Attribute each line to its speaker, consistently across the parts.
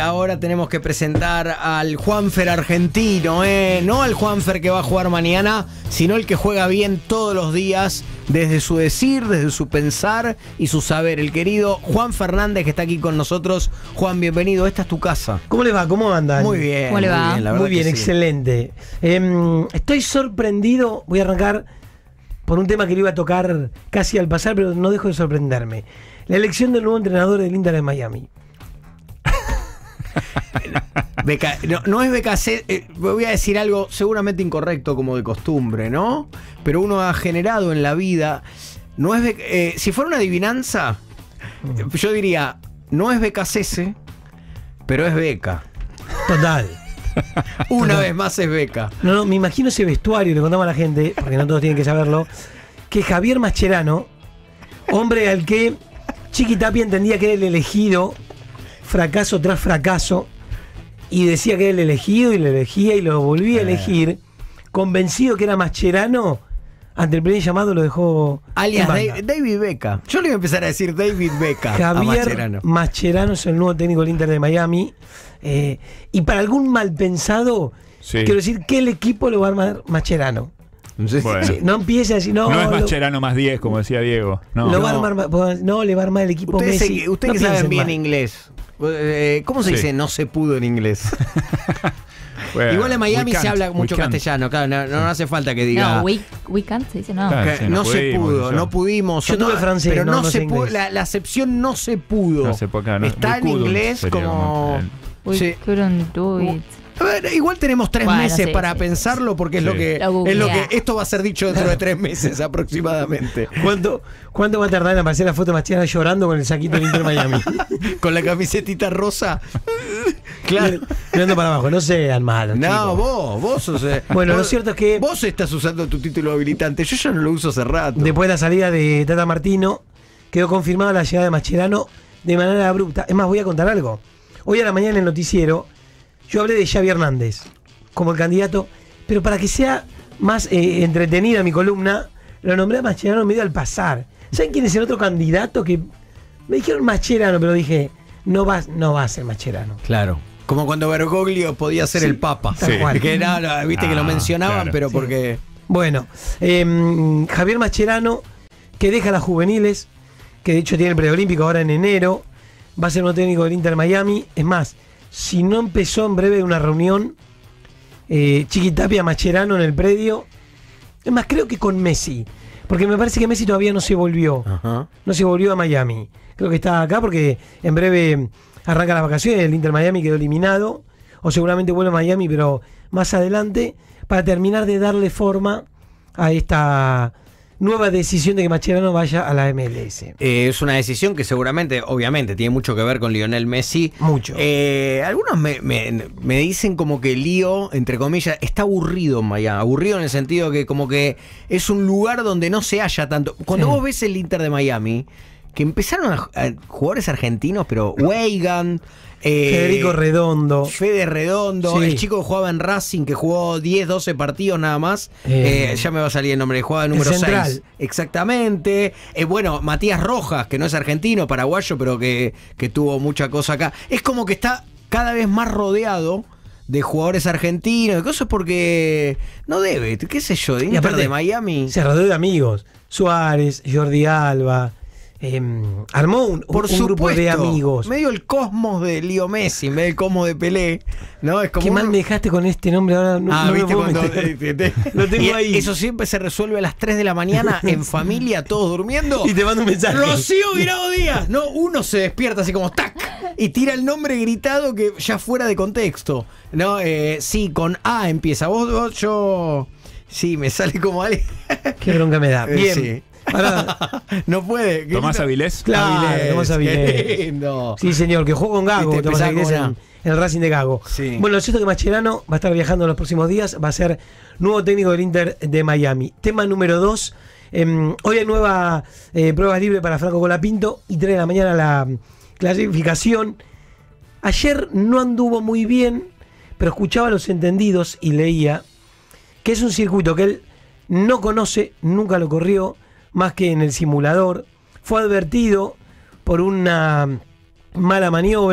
Speaker 1: ahora tenemos que presentar al Juanfer argentino, no al Juanfer que va a jugar mañana, sino el que juega bien todos los días, desde su decir, desde su pensar y su saber. El querido Juan Fernández, que está aquí con nosotros. Juan, bienvenido, esta es tu casa.
Speaker 2: ¿Cómo le va? ¿Cómo andan?
Speaker 1: Muy bien.
Speaker 3: ¿Cómo le va?
Speaker 1: Muy bien, la verdad
Speaker 2: Muy bien,
Speaker 1: que sí.
Speaker 2: excelente. Estoy sorprendido, voy a arrancar por un tema que le iba a tocar casi al pasar, pero no dejo de sorprenderme. La elección del nuevo entrenador del Inter de Miami.
Speaker 1: No es BKC, voy a decir algo seguramente incorrecto como de costumbre, ¿no? Pero uno ha generado en la vida, no es si fuera una adivinanza, yo diría, no es BKCS, pero es beca.
Speaker 2: Total.
Speaker 1: Una vez más es beca.
Speaker 2: No, me imagino ese vestuario, le contamos a la gente, porque no todos tienen que saberlo, que Javier Mascherano, hombre al que Chiqui Tapia entendía que era el elegido, fracaso tras fracaso, y decía que era el elegido y lo elegía y lo volvía a elegir, convencido que era Mascherano, ante el primer llamado lo dejó
Speaker 1: Alias
Speaker 2: en banda.
Speaker 1: David Becca. Yo le iba a empezar a decir David Becca.
Speaker 2: Javier Mascherano es el nuevo técnico del Inter de Miami, y para algún mal pensado, quiero decir que el equipo lo va a armar Mascherano.
Speaker 4: Bueno.
Speaker 2: Sí, no empiece a decir,
Speaker 4: No es Mascherano más 10, como decía Diego. No,
Speaker 2: lo va a armar, no, le va a armar el equipo Messi.
Speaker 1: Ustedes
Speaker 2: No
Speaker 1: que saben
Speaker 2: piensen
Speaker 1: bien
Speaker 2: mal.
Speaker 1: inglés, ¿cómo se dice no se pudo en inglés?
Speaker 4: Bueno,
Speaker 1: Igual en Miami
Speaker 4: we
Speaker 1: se habla
Speaker 4: can't,
Speaker 1: mucho
Speaker 4: we can't.
Speaker 1: castellano, claro, no hace falta que diga.
Speaker 3: No, we can't, se dice no.
Speaker 4: Claro.
Speaker 1: que
Speaker 4: sí,
Speaker 1: no
Speaker 4: no
Speaker 1: se
Speaker 4: pudimos,
Speaker 1: pudo,
Speaker 4: eso.
Speaker 1: no pudimos.
Speaker 2: Yo tuve francés,
Speaker 1: pero
Speaker 2: no
Speaker 1: se
Speaker 2: sé
Speaker 1: pudo,
Speaker 2: inglés.
Speaker 1: la acepción no se pudo.
Speaker 4: No se puede, claro, no.
Speaker 1: Está en
Speaker 4: We couldn't
Speaker 1: inglés
Speaker 4: sería
Speaker 1: como.
Speaker 3: We
Speaker 1: Sí.
Speaker 3: couldn't do it.
Speaker 1: A ver, igual tenemos 3
Speaker 3: Bueno,
Speaker 1: meses
Speaker 3: sí,
Speaker 1: para
Speaker 3: sí.
Speaker 1: pensarlo porque es
Speaker 4: Sí.
Speaker 1: lo que
Speaker 3: Lo
Speaker 1: es lo
Speaker 3: googlea.
Speaker 1: que esto va a ser dicho dentro de 3 meses aproximadamente.
Speaker 2: ¿Cuánto va a tardar en aparecer la foto de Mascherano llorando con el saquito del Inter Miami?
Speaker 1: Con la camisetita rosa. Claro.
Speaker 2: Mirando para abajo, no sean malos.
Speaker 1: No,
Speaker 2: chicos.
Speaker 1: vos sos.
Speaker 2: Bueno,
Speaker 1: vos-
Speaker 2: lo cierto es que
Speaker 1: vos estás usando tu título habilitante. Yo ya no lo uso hace rato.
Speaker 2: después de la salida de Tata Martino, quedó confirmada la llegada de Mascherano de manera abrupta. Es más, voy a contar algo. Hoy a la mañana en el noticiero, yo hablé de Xavi Hernández como el candidato, pero para que sea más entretenida mi columna, lo nombré a Mascherano medio al pasar. ¿Saben quién es el otro candidato que me dijeron Mascherano, pero dije, no va a ser Mascherano?
Speaker 1: Claro. Como cuando Bergoglio podía ser
Speaker 2: Sí,
Speaker 1: el Papa.
Speaker 2: tal cual.
Speaker 1: Que era, viste que lo mencionaban,
Speaker 4: claro.
Speaker 1: pero
Speaker 2: Sí.
Speaker 1: porque.
Speaker 2: Bueno, Javier Mascherano, que deja las juveniles, que de hecho tiene el preolímpico ahora en enero, va a ser nuevo técnico del Inter Miami. Es más, si no empezó en breve una reunión, Chiqui Tapia, Mascherano en el predio. Es más, creo que con Messi, porque me parece que Messi todavía no se volvió.
Speaker 1: Ajá.
Speaker 2: No se volvió a Miami. Creo que está acá porque en breve arranca las vacaciones. El Inter Miami quedó eliminado. O seguramente vuelve a Miami, pero más adelante, para terminar de darle forma a esta nueva decisión de que Mascherano vaya a la MLS.
Speaker 1: Es una decisión que seguramente, obviamente, tiene mucho que ver con Lionel Messi.
Speaker 2: Mucho.
Speaker 1: Algunos me dicen como que Lío, entre comillas, está aburrido en Miami. Aburrido en el sentido que como que es un lugar donde no se halla tanto. Cuando
Speaker 2: Sí.
Speaker 1: vos ves el Inter de Miami, que empezaron a jugadores argentinos, pero Weigan,
Speaker 2: Federico Redondo.
Speaker 1: Fede Redondo,
Speaker 2: Sí.
Speaker 1: el chico que jugaba en Racing, que jugó 10, 12 partidos nada más. Ya me va a salir el nombre, jugaba número
Speaker 2: el central.
Speaker 1: 6. Exactamente. Bueno, Matías Rojas, que no es argentino, paraguayo, pero que tuvo mucha cosa acá. Es como que está cada vez más rodeado de jugadores argentinos, de cosas porque no debe, qué sé yo, de
Speaker 2: Y
Speaker 1: Inter
Speaker 2: aparte,
Speaker 1: de Miami.
Speaker 2: Se rodeó de amigos. Suárez, Jordi Alba. Armó un grupo de amigos.
Speaker 1: Medio el cosmos de Leo Messi, medio el cosmos de Pelé, ¿no? Es como
Speaker 2: Qué mal me dejaste con este nombre ahora. No me
Speaker 1: viste
Speaker 2: puedo
Speaker 1: cuando
Speaker 2: meter. Lo tengo
Speaker 1: y
Speaker 2: ahí.
Speaker 1: eso siempre se resuelve a las 3 de la mañana en familia, todos durmiendo.
Speaker 2: Y te mando un mensaje.
Speaker 1: Rocío Guirao Díaz. No, uno se despierta así como ¡tac! Y tira el nombre gritado que ya fuera de contexto. No, sí, con A empieza. Vos, yo. Sí, me sale como alguien.
Speaker 2: Qué bronca me da. Bien.
Speaker 1: Sí.
Speaker 2: Ahora,
Speaker 1: No puede.
Speaker 4: ¿Tomás Avilés?
Speaker 2: Claro, Tomás Avilés.
Speaker 1: Qué lindo.
Speaker 2: sí, señor, que jugó con Gago.
Speaker 1: Viste,
Speaker 2: Tomás
Speaker 1: empezaba
Speaker 2: Avilés
Speaker 1: con
Speaker 2: en el Racing de Gago.
Speaker 1: Sí.
Speaker 2: Bueno, lo cierto es que Mascherano va a estar viajando en los próximos días. Va a ser nuevo técnico del Inter de Miami. Tema número 2. Hoy hay nueva pruebas libres para Franco Colapinto y 3 de la mañana la clasificación. Ayer no anduvo muy bien, pero escuchaba a los entendidos y leía que es un circuito que él no conoce, nunca lo corrió, más que en el simulador. Fue advertido por una mala maniobra,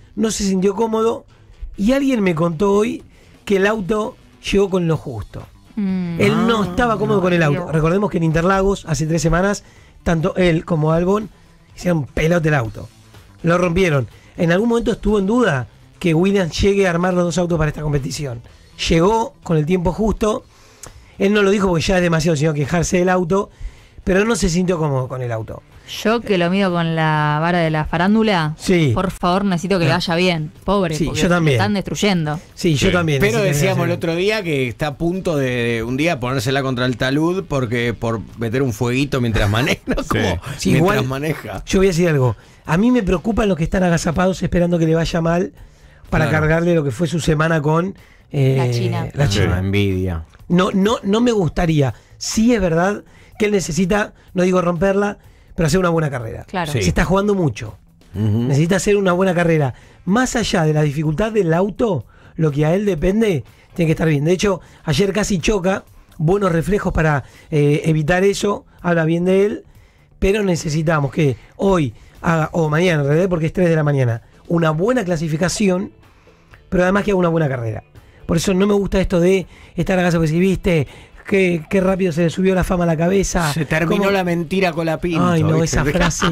Speaker 2: no se sintió cómodo y alguien me contó hoy que el auto llegó con lo justo. Él no estaba cómodo con el auto.
Speaker 3: Dios.
Speaker 2: Recordemos que en Interlagos, hace 3 semanas, tanto él como Albon hicieron pelote el auto. Lo rompieron. En algún momento estuvo en duda que Williams llegue a armar los 2 autos para esta competición. Llegó con el tiempo justo. Él no lo dijo porque ya es demasiado, sino quejarse del auto, pero no se sintió cómodo con el auto.
Speaker 3: Yo que lo mido con la vara de la farándula,
Speaker 2: Sí.
Speaker 3: por favor necesito que le vaya bien. Pobre,
Speaker 2: Sí,
Speaker 3: porque
Speaker 2: yo también.
Speaker 3: me están destruyendo.
Speaker 2: Sí, yo
Speaker 4: Sí.
Speaker 2: también.
Speaker 1: Pero
Speaker 2: necesito
Speaker 1: decíamos el
Speaker 2: que
Speaker 1: otro día que está a punto de un día ponérsela contra el talud porque por meter un fueguito mientras maneja, ¿no? Como
Speaker 2: Sí,
Speaker 1: mientras
Speaker 2: igual-
Speaker 1: maneja.
Speaker 2: Yo voy a decir algo. A mí me preocupan los que están agazapados esperando que le vaya mal para
Speaker 1: Claro.
Speaker 2: cargarle lo que fue su semana con
Speaker 3: La China.
Speaker 2: La
Speaker 4: Sí.
Speaker 2: China.
Speaker 1: Envidia.
Speaker 2: No me gustaría. Sí es verdad que él necesita, no digo romperla, pero hacer una buena carrera.
Speaker 3: Claro.
Speaker 1: Sí.
Speaker 2: Se está jugando mucho.
Speaker 1: Ujú.
Speaker 2: Necesita hacer una buena carrera. Más allá de la dificultad del auto, lo que a él depende, tiene que estar bien. De hecho, ayer casi choca, buenos reflejos para evitar eso, habla bien de él, pero necesitamos que hoy haga, o mañana en realidad, porque es 3 de la mañana, una buena clasificación, pero además que haga una buena carrera. Por eso no me gusta esto de estar a casa, porque si viste qué rápido se le subió la fama a la cabeza.
Speaker 1: Se terminó
Speaker 2: cómo-
Speaker 1: la mentira con la pinta.
Speaker 2: Ay, no, esa frase.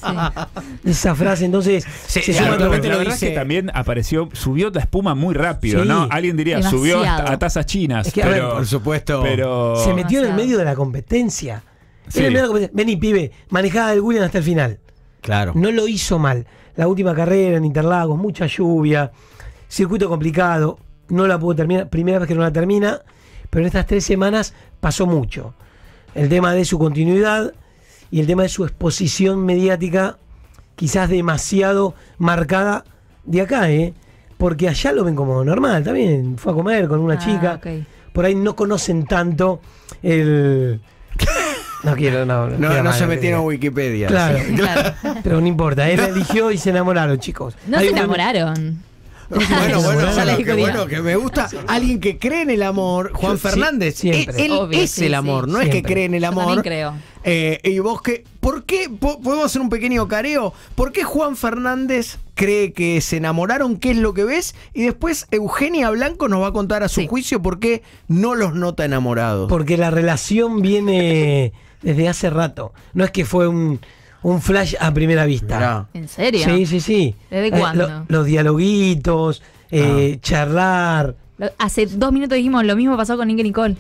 Speaker 2: Esa frase, entonces.
Speaker 1: Sí,
Speaker 2: se
Speaker 1: sí,
Speaker 2: suma
Speaker 1: de
Speaker 2: todo.
Speaker 1: repente
Speaker 4: la
Speaker 1: lo
Speaker 4: verdad
Speaker 1: dice-
Speaker 4: es que también subió la espuma muy rápido,
Speaker 2: Sí.
Speaker 4: ¿no? Alguien diría, subió
Speaker 3: Demasiado.
Speaker 4: a tasas chinas.
Speaker 2: Es que, a ver,
Speaker 4: pero,
Speaker 1: por supuesto.
Speaker 4: Pero,
Speaker 2: Se metió en el
Speaker 3: Demasiado.
Speaker 2: medio de la competencia.
Speaker 4: Sí.
Speaker 2: En el medio de la competencia. Vení, pibe, manejada del Williams hasta el final.
Speaker 1: Claro.
Speaker 2: No lo hizo mal. La última carrera en Interlagos, mucha lluvia, circuito complicado, no la pudo terminar, primera vez que no la termina, pero en estas 3 semanas pasó mucho. El tema de su continuidad y el tema de su exposición mediática, quizás demasiado marcada de acá, ¿eh? Porque allá lo ven como normal, también fue a comer con una chica.
Speaker 3: Ok.
Speaker 2: Por ahí no conocen tanto el... No quiero, no.
Speaker 1: No,
Speaker 2: queda
Speaker 1: no
Speaker 2: mal
Speaker 1: se
Speaker 2: lo que
Speaker 1: metieron a
Speaker 2: diga.
Speaker 1: Wikipedia.
Speaker 2: Claro,
Speaker 3: Claro.
Speaker 2: pero no importa. Él eligió y se enamoraron, chicos.
Speaker 3: No
Speaker 2: Hay
Speaker 3: se
Speaker 2: un-
Speaker 3: enamoraron.
Speaker 1: Bueno,
Speaker 3: Ya le dijo
Speaker 1: qué
Speaker 3: Dina.
Speaker 1: bueno, que me gusta. Alguien que cree en el amor, Juan
Speaker 2: Yo, sí,
Speaker 1: Fernández.
Speaker 2: siempre.
Speaker 1: Él
Speaker 3: Obvio,
Speaker 1: es
Speaker 3: sí,
Speaker 1: el
Speaker 3: sí.
Speaker 1: amor, no es que
Speaker 2: Siempre.
Speaker 1: cree en el
Speaker 3: Yo
Speaker 1: amor.
Speaker 3: también creo.
Speaker 1: Y vos que, ¿por qué? ¿Podemos hacer un pequeño careo? ¿Por qué Juan Fernández cree que se enamoraron? ¿Qué es lo que ves? Y después Eugenia Blanco nos va a contar a su
Speaker 3: Sí.
Speaker 1: juicio por qué no los nota enamorados.
Speaker 2: Porque la relación viene desde hace rato. No es que fue un flash a primera vista.
Speaker 1: Mirá.
Speaker 3: ¿En serio?
Speaker 2: Sí, sí, sí.
Speaker 3: ¿Desde cuándo?
Speaker 2: Los dialoguitos, charlar.
Speaker 3: Hace 2 minutos dijimos lo mismo pasó con Nick y Nicole.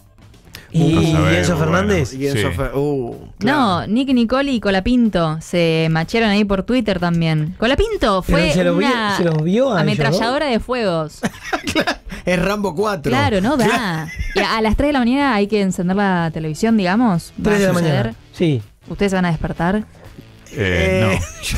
Speaker 2: Y
Speaker 4: No sabemos,
Speaker 2: Enzo Fernández.
Speaker 1: Y Enzo
Speaker 4: Sí.
Speaker 1: claro.
Speaker 3: No, Nick y Nicole y Colapinto se machearon ahí por Twitter también. Colapinto
Speaker 2: Pero
Speaker 3: fue
Speaker 2: se lo
Speaker 3: una
Speaker 2: se los vio a ellos, ¿no?
Speaker 3: ametralladora de fuegos.
Speaker 1: Es Rambo 4.
Speaker 3: Claro, no da. Y a las 3 de la mañana hay que encender la televisión, digamos. Va
Speaker 2: 3 de
Speaker 3: a
Speaker 2: la
Speaker 3: suceder.
Speaker 2: mañana. Sí.
Speaker 3: Ustedes se van a despertar.
Speaker 4: no.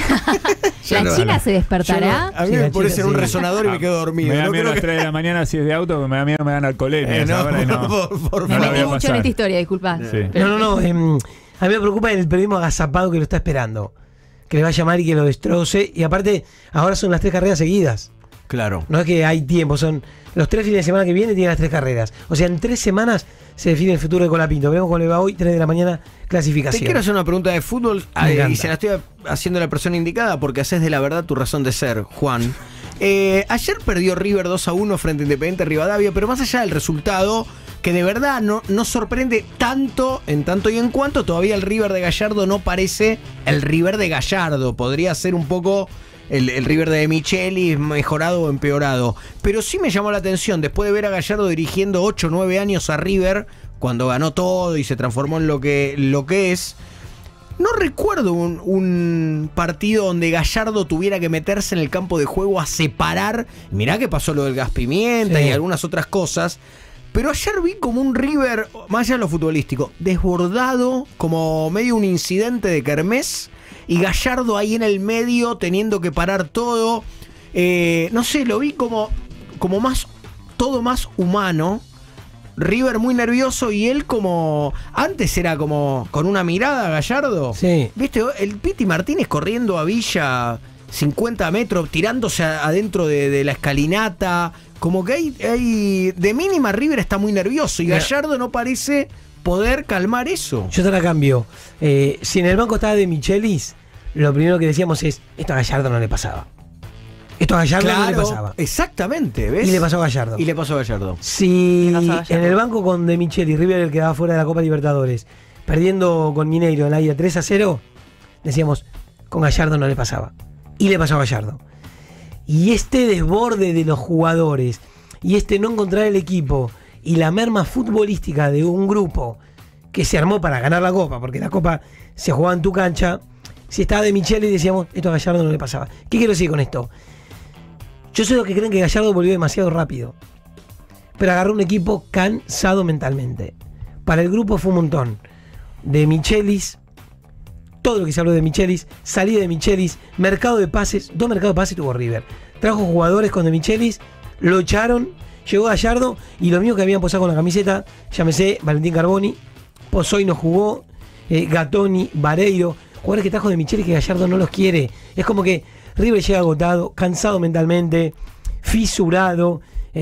Speaker 1: Yo no,
Speaker 3: La China
Speaker 1: no.
Speaker 3: se despertará.
Speaker 1: A mí
Speaker 2: Sí,
Speaker 1: me
Speaker 2: la
Speaker 1: pone
Speaker 2: chica
Speaker 1: en un
Speaker 2: sí.
Speaker 1: resonador y me quedo dormido.
Speaker 4: Me da
Speaker 1: No
Speaker 4: miedo a
Speaker 1: creo
Speaker 4: las
Speaker 1: que-
Speaker 4: 3 de la mañana si es de auto, porque me da miedo me dan alcoholemia.
Speaker 1: no,
Speaker 4: esa hora y no.
Speaker 1: por
Speaker 4: No
Speaker 3: Me
Speaker 4: la
Speaker 1: favor.
Speaker 4: voy a
Speaker 3: metí mucho en
Speaker 4: pasar.
Speaker 3: esta historia, disculpa.
Speaker 4: Sí.
Speaker 2: No. A mí me preocupa el periodismo agazapado que lo está esperando. Que le va a llamar y que lo destroce. Y aparte, ahora son las 3 carreras seguidas.
Speaker 1: Claro.
Speaker 2: No es que hay tiempo, son los 3 fines de semana que viene tienen las 3 carreras. O sea, en 3 semanas se define el futuro de Colapinto. Veremos cómo le va hoy, 3 de la mañana,
Speaker 1: Te
Speaker 2: clasificación.
Speaker 1: quiero hacer una pregunta de fútbol
Speaker 2: Me
Speaker 1: y
Speaker 2: encanta.
Speaker 1: se la estoy haciendo a la persona indicada porque haces de la verdad tu razón de ser, Juan. Ayer perdió River 2-1 frente a Independiente Rivadavia, pero más allá del resultado, que de verdad no sorprende tanto, en tanto y en cuanto, todavía el River de Gallardo no parece el River de Gallardo. Podría ser un poco el River de Michelis mejorado o empeorado. Pero sí me llamó la atención, después de ver a Gallardo dirigiendo 8 o 9 años a River, cuando ganó todo y se transformó en lo que es. No recuerdo un partido donde Gallardo tuviera que meterse en el campo de juego a separar. Mirá que pasó lo del gas pimienta
Speaker 2: Sí.
Speaker 1: y algunas otras cosas. Pero ayer vi como un River, más allá de lo futbolístico, desbordado, como medio un incidente de kermés. Y Gallardo ahí en el medio teniendo que parar todo. No sé, lo vi como más, todo más humano. River muy nervioso y él como... Antes era como con una mirada, Gallardo.
Speaker 2: Sí.
Speaker 1: ¿Viste? El Piti Martínez corriendo a Villa 50 metros, tirándose adentro de la escalinata. Como que hay... De mínima River está muy nervioso y
Speaker 2: Mira.
Speaker 1: Gallardo no parece poder calmar eso.
Speaker 2: Yo te la cambio. Si en el banco estaba de Michelis, lo primero que decíamos es, esto a Gallardo no le pasaba. Esto a Gallardo no le
Speaker 1: Claro,
Speaker 2: pasaba.
Speaker 1: exactamente, ¿ves?
Speaker 2: Y le pasó a Gallardo.
Speaker 1: Y le pasó a Gallardo.
Speaker 2: Si
Speaker 3: Le pasó a Gallardo.
Speaker 2: en el banco con De Micheli, River quedaba fuera de la Copa Libertadores, perdiendo con Mineiro en la ida 3-0, decíamos, con Gallardo no le pasaba. Y le pasó a Gallardo. Y este desborde de los jugadores, y este no encontrar el equipo, y la merma futbolística de un grupo que se armó para ganar la Copa, porque la Copa se jugaba en tu cancha, si estaba De Micheli decíamos, esto a Gallardo no le pasaba. ¿Qué quiero decir con esto? Yo soy los que creen que Gallardo volvió demasiado rápido, pero agarró un equipo cansado mentalmente. Para el grupo fue un montón. De Michelis, todo lo que se habló de Michelis, salida de Michelis, mercado de pases, 2 mercados de pases tuvo River. Trajo jugadores con De Michelis, lo echaron, llegó Gallardo y lo mismo que habían posado con la camiseta, llámese Valentín Carboni, Pozoy no jugó, Gattoni, Vareiro, jugadores que trajo De Michelis que Gallardo no los quiere. Es como que River llega agotado, cansado mentalmente, fisurado,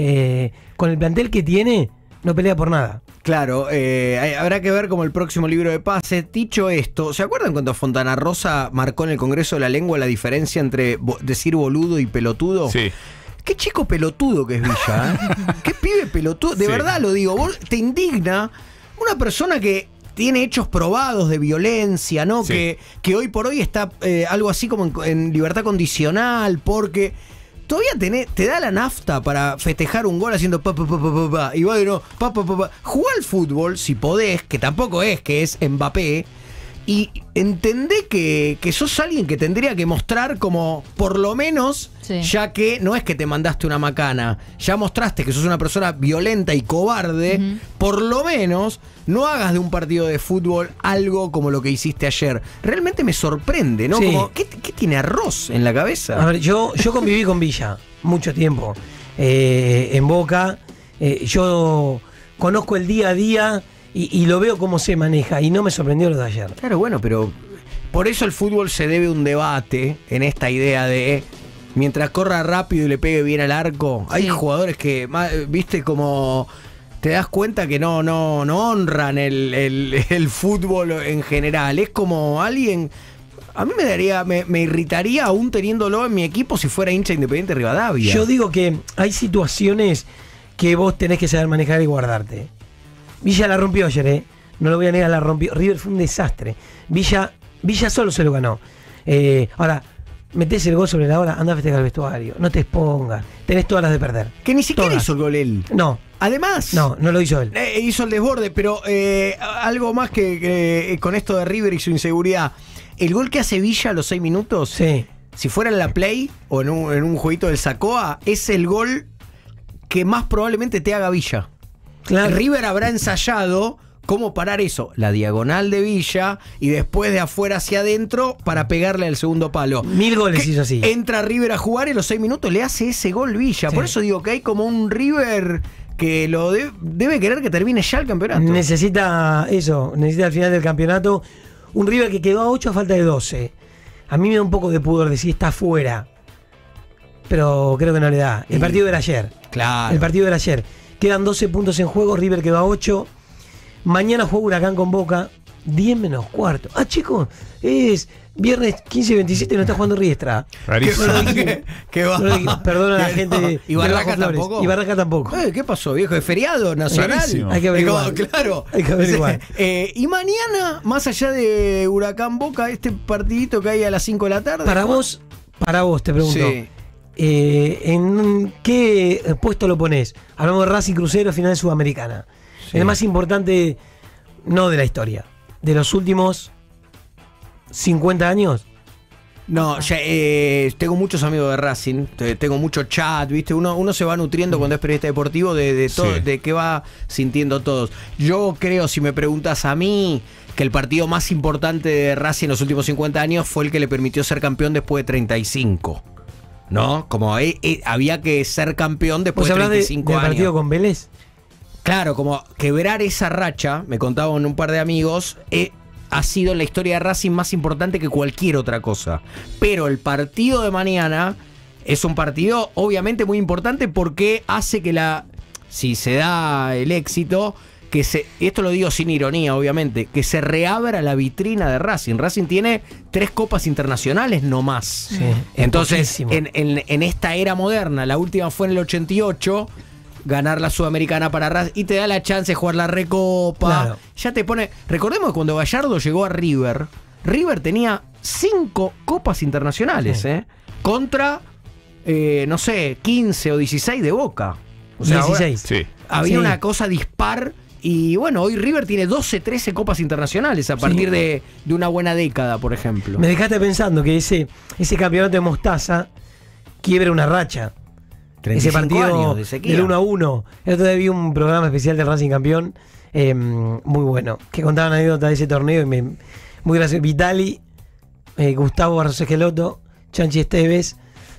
Speaker 2: con el plantel que tiene, no pelea por nada.
Speaker 1: Claro, habrá que ver como el próximo libro de pases. Dicho esto, ¿se acuerdan cuando Fontana Rosa marcó en el Congreso de la Lengua la diferencia entre decir boludo y pelotudo?
Speaker 4: Sí.
Speaker 1: Qué chico pelotudo que es Villa, ¿eh? Qué pibe pelotudo. De
Speaker 4: Sí.
Speaker 1: verdad lo digo. Vos te indigna una persona que tiene hechos probados de violencia, ¿no?
Speaker 4: Sí.
Speaker 1: Que hoy por hoy está algo así como en libertad condicional, porque todavía te da la nafta para festejar un gol haciendo pa, pa, pa, pa, pa, pa, y bueno, pa, pa, pa, pa. Jugá al fútbol, si podés, que tampoco es que es Mbappé, y entendé que sos alguien que tendría que mostrar como, por lo menos,
Speaker 3: Sí.
Speaker 1: ya que no es que te mandaste una macana, ya mostraste que sos una persona violenta y cobarde,
Speaker 3: Ujú.
Speaker 1: por lo menos no hagas de un partido de fútbol algo como lo que hiciste ayer. Realmente me sorprende, ¿no?
Speaker 2: Sí.
Speaker 1: Como, ¿qué tiene arroz en la cabeza?
Speaker 2: A ver, yo conviví con Villa mucho tiempo en Boca. Yo conozco el día a día y lo veo cómo se maneja y no me sorprendió lo de ayer.
Speaker 1: Claro, bueno, pero por eso el fútbol se debe un debate en esta idea de mientras corra rápido y le pegue bien al arco. Hay
Speaker 3: Sí.
Speaker 1: jugadores que, viste, como te das cuenta que no honran el fútbol en general. Es como alguien. A mí me irritaría aún teniéndolo en mi equipo si fuera hincha Independiente Rivadavia.
Speaker 2: Yo digo que hay situaciones que vos tenés que saber manejar y guardarte. Villa la rompió ayer, no lo voy a negar, la rompió. River fue un desastre. Villa solo se lo ganó. Ahora, metés el gol sobre la hora, anda a festejar el vestuario. No te expongas. Tenés todas las de perder.
Speaker 1: Que ni siquiera
Speaker 2: Todas.
Speaker 1: hizo el gol él.
Speaker 2: No,
Speaker 1: Además.
Speaker 2: no lo hizo él.
Speaker 1: Hizo el desborde, pero algo más que con esto de River y su inseguridad. El gol que hace Villa a los 6 minutos,
Speaker 2: Sí.
Speaker 1: si fuera en la Play o en un jueguito del Sacoa, es el gol que más probablemente te haga Villa.
Speaker 2: Claro.
Speaker 1: River habrá ensayado cómo parar eso, la diagonal de Villa y después de afuera hacia adentro para pegarle al segundo palo.
Speaker 2: 1000 goles
Speaker 1: Que
Speaker 2: hizo así.
Speaker 1: Entra River a jugar y a los 6 minutos le hace ese gol Villa.
Speaker 2: Sí.
Speaker 1: Por eso digo que hay como un River que lo debe querer que termine ya el campeonato.
Speaker 2: Necesita eso, necesita al final del campeonato un River que quedó a 8 a falta de 12. A mí me da un poco de pudor decir está fuera, pero creo que no le da. El
Speaker 1: Y-
Speaker 2: partido era ayer.
Speaker 1: Claro.
Speaker 2: El partido era ayer. Quedan 12 puntos en juego, River quedó a 8. Mañana juega Huracán con Boca, 10 menos cuarto. Ah, chicos, es viernes 15:27 y no está jugando Riestra.
Speaker 4: Rarísimo.
Speaker 2: No lo dije.
Speaker 1: ¿Qué va?
Speaker 2: No lo dije. Perdona a la
Speaker 1: ¿Qué
Speaker 2: gente
Speaker 1: va?
Speaker 2: de
Speaker 1: ¿Y Barraca
Speaker 2: Bajo Flores.
Speaker 1: tampoco?
Speaker 2: Y Barraca tampoco.
Speaker 1: ¿Qué pasó, viejo? ¿Es feriado nacional?
Speaker 4: Rarísimo.
Speaker 2: Hay que averiguar.
Speaker 1: Claro.
Speaker 2: Hay que averiguar.
Speaker 1: Y mañana, más allá de Huracán Boca, este partidito que hay a las 5 de la tarde.
Speaker 2: Para vos te pregunto.
Speaker 1: Sí.
Speaker 2: ¿En qué puesto lo ponés? Hablamos de Racing Crucero, final de Sudamericana.
Speaker 1: Sí.
Speaker 2: El más importante, no de la historia, de los últimos 50 años.
Speaker 1: No, ya, tengo muchos amigos de Racing, tengo mucho chat, ¿viste? Uno se va nutriendo cuando es periodista deportivo de todo,
Speaker 4: Sí.
Speaker 1: de qué va sintiendo todos. Yo creo, si me preguntas a mí, que el partido más importante de Racing en los últimos 50 años fue el que le permitió ser campeón después de 35. ¿No? Como había que ser campeón después
Speaker 2: ¿Vos
Speaker 1: de
Speaker 2: hablás
Speaker 1: 35
Speaker 2: del partido
Speaker 1: años.
Speaker 2: con Vélez?
Speaker 1: Claro, como quebrar esa racha, me contaban un par de amigos, ha sido en la historia de Racing más importante que cualquier otra cosa. Pero el partido de mañana es un partido obviamente muy importante porque hace que si se da el éxito, esto lo digo sin ironía, obviamente, que se reabra la vitrina de Racing. Racing tiene 3 copas internacionales no más.
Speaker 2: Sí,
Speaker 1: entonces,
Speaker 2: poquísimo.
Speaker 1: en esta era moderna, la última fue en el 88, ganar la Sudamericana para Racing y te da la chance de jugar la Recopa.
Speaker 2: Claro.
Speaker 1: Ya te pone. Recordemos que cuando Gallardo llegó a River tenía 5 copas internacionales,
Speaker 2: Sí.
Speaker 1: contra, no sé, 15 o 16 de Boca. O sea,
Speaker 2: 16.
Speaker 4: Sí.
Speaker 1: había
Speaker 2: Sí.
Speaker 1: una cosa dispar. Y bueno, hoy River tiene 12, 13 copas internacionales a partir de una buena década, por ejemplo.
Speaker 2: Me dejaste pensando que ese campeonato de Mostaza quiebra una racha.
Speaker 1: 35
Speaker 2: Ese partido
Speaker 1: años de sequía.
Speaker 2: del 1-1. El otro día vi un programa especial de Racing Campeón, muy bueno, que contaban anécdotas de ese torneo y muy gracioso. Vitali, Gustavo Barros Esqueloto, Chanchi Esteves,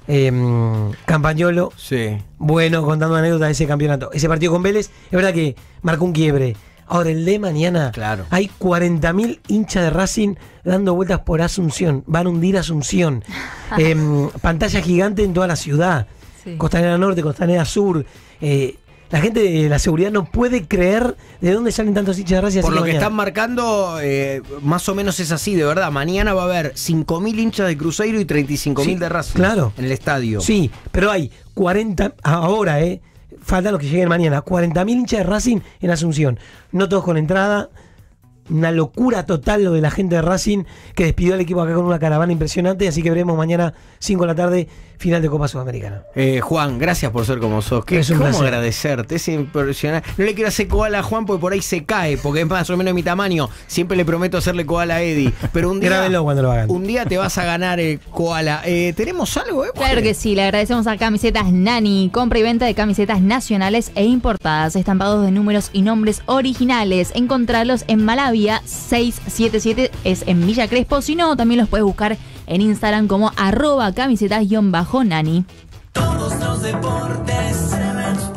Speaker 2: Campañolo.
Speaker 1: Sí.
Speaker 2: Bueno, contando anécdotas de ese campeonato. Ese partido con Vélez, es verdad que marcó un quiebre. Ahora, el de mañana,
Speaker 1: Claro.
Speaker 2: hay 40.000 hinchas de Racing dando vueltas por Asunción. Van a hundir Asunción. Pantalla gigante en toda la ciudad.
Speaker 3: Sí.
Speaker 2: Costanera Norte, Costanera Sur. La gente de la seguridad no puede creer de dónde salen tantos hinchas de Racing.
Speaker 1: Por
Speaker 2: así
Speaker 1: lo que
Speaker 2: mañana.
Speaker 1: están marcando, más o menos es así, de verdad. Mañana va a haber 5.000 hinchas de Cruzeiro y 35.000
Speaker 2: Sí,
Speaker 1: de Racing.
Speaker 2: claro.
Speaker 1: En el estadio.
Speaker 2: Sí, pero hay 40, ahora, falta los que lleguen mañana, 40.000 hinchas de Racing en Asunción. No todos con entrada. Una locura total lo de la gente de Racing que despidió al equipo acá con una caravana impresionante. Así que veremos mañana 5 de la tarde, final de Copa Sudamericana.
Speaker 1: Juan, gracias por ser como sos.
Speaker 2: Es un
Speaker 1: ¿Cómo
Speaker 2: placer.
Speaker 1: agradecerte? Es impresionante. No le quiero hacer koala a Juan porque por ahí se cae, porque es más o menos de mi tamaño. Siempre le prometo hacerle koala a Eddie. Pero un día,
Speaker 2: Grábenlo cuando lo hagan.
Speaker 1: un día te vas a ganar el koala. ¿Tenemos algo,
Speaker 3: Claro que sí, le agradecemos a Camisetas Nani, compra y venta de camisetas nacionales e importadas, estampados de números y nombres originales. Encontralos en Malavia 677, es en Villa Crespo, si no, también los puedes buscar en Instagram como @camisetas_nani.
Speaker 5: Todos los deportes.